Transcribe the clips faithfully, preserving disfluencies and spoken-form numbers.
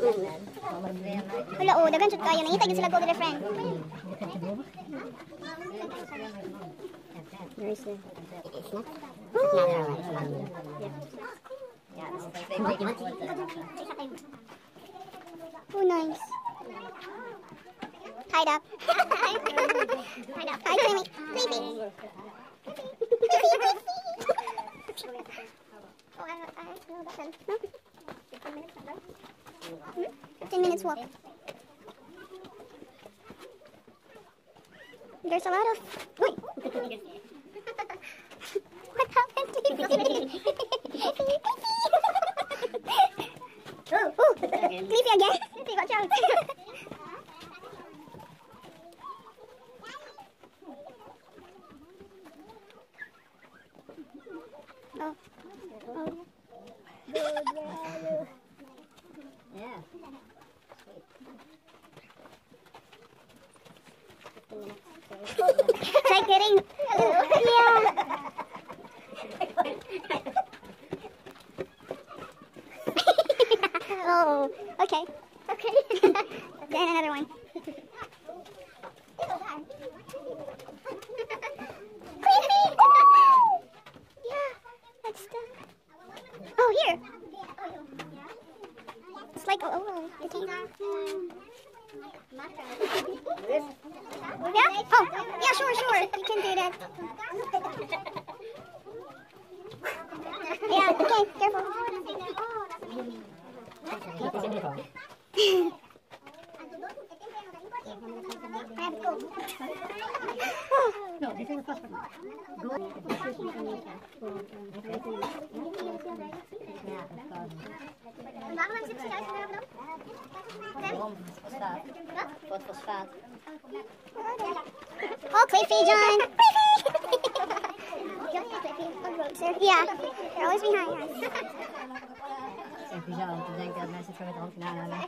Wala oh, dagan jud kayo nangita gyud sila go to their friend. Nice. It's not. Oh, nice. Tied up. Tied up. Tied up. Creepy. Oh, I, I know that one. No? fifteen minutes, no? Hmm? fifteen minutes walk. There's a lot of... Wait! What happened to you? Oh, oh! Creepy again. Creepy, watch out. Oh. Oh. Yeah. Try getting. Yeah. Oh. Okay. Okay. Then another one. Yeah. That's the. Oh, here. It's like, oh, oh, I think. Yeah? Oh, yeah, sure, sure. You can do that. Yeah, okay, careful. I have to go. No, this is the first one. Go. Oh, Cliffy, John. Yeah, they're always behind us. Cliffy, John, ik denk dat mensen het gewoon gedaan hebben.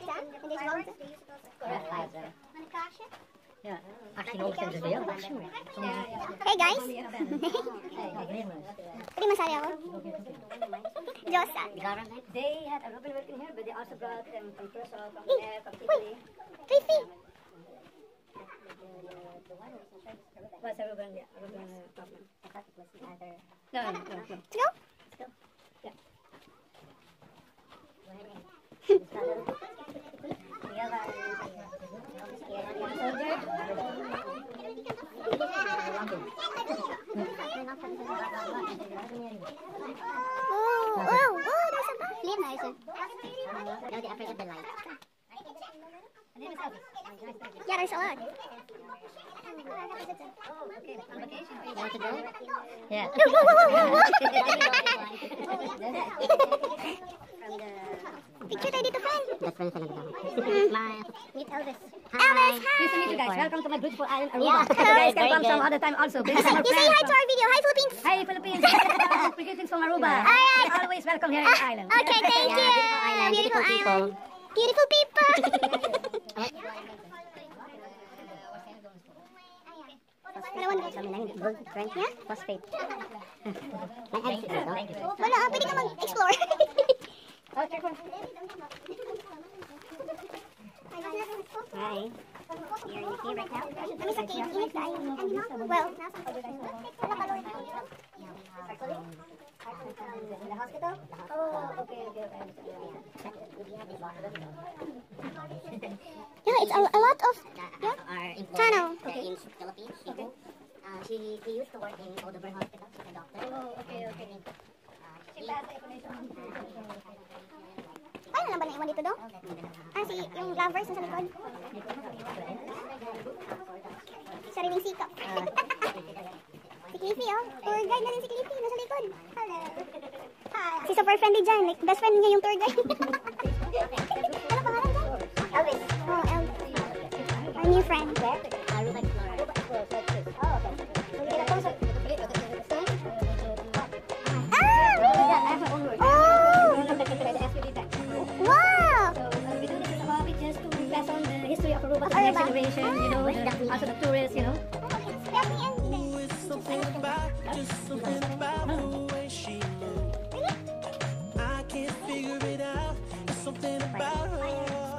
Ja, achttienhonderd in zoveel. Hey guys. Pwede masali ako. Diyosa. They had a Robin working here, but they also brought them from Curacao, from there, from Italy. Cliffy. What's a Robin? Yeah, a Robin problem. I thought it was either. No, no, no, no. Let's go. Let's go. Yeah. Oh, oh, oh, there's a flame nice. No, they're afraid of the light. Yeah, there's a lot. You want to go? Yeah. Picture tayo dito, friend. That's friend talaga daw. Smile. Meet Elvis. Hi. Elvis, hi. Nice to meet you guys. Welcome to my beautiful island, Aruba. Yeah. You guys can Very come some good. other time also. Bring You some say, more you say hi friends. to our video. Hi, Philippines. Hi, Philippines. Greetings from Aruba. All right. Always welcome here in the island. Okay, thank you. Island, beautiful people. Beautiful people. Yeah? Phosphate. Wala, pwede ka mag-explore. Oh, careful. Hi. You're in the cave right now? Kami sa cave, init tayo. Well, In the hospital? Oh, okay, okay, okay. yeah, it's a, a lot of yeah? Our employer Tunnel. okay. in the Philippines, Cebu. Uh, she, she used to work in Odover Hospital. She's a doctor. Oh, okay, okay. Uh, she passed the information. Paano na ba naiwan dito, do? Ah, si yung lovers na sa likod. Sariling sikap. Si Cliffy, oh. Tour guide na rin si Cliffy, nasa likod. Hello. Hi. Si super friendly dyan. Like, best friend niya yung tour guide. Ano pangalan dyan? Elvis. Oh, Elvis. Our new friend. Aruba Explorer. Oh, okay. So we get a closer. Ah! Yeah, I have my own work. Oh! The S P D back. Wow! So we do this as a hobby just to pass on the history of Aruba to the Aruba. next generation, you know, the, also the tourists, you know. Something about, just something about the way she moves. I can't figure it out. There's something about her.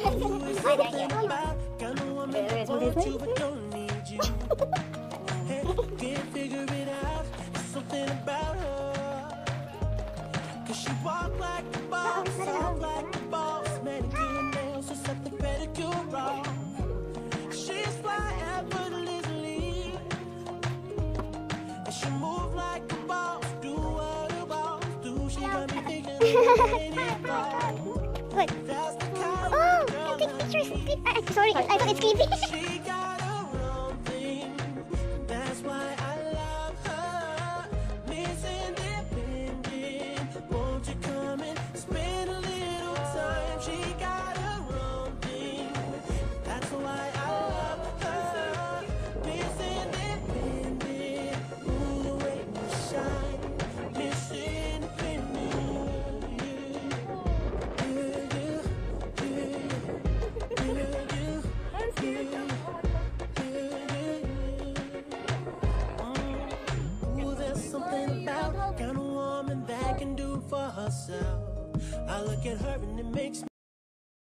Ay, thank you. Kind of woman that wants you but don't need you. Hey, can't figure it out. There's something about her. Cause she walk like a boss, talk like a boss. Manicure and nails, just set the pedicure off. She's fly effortlessly. And she move like a boss, do what a boss do. She got me thinking of Good. that's the kind Oh, of girl take pictures. Clip. Uh, sorry, I thought it's creepy. she got her own thing. That's why I love her. Miss Independent. Won't you come and spend a little time? She got her own thing. That's why I love her. Miss Independent. Ooh, the way you shine. Miss Independent. Yeah, yeah, yeah, yeah, yeah, yeah. Ooh, there's something about kind of woman that can do for herself. I look at her and it makes me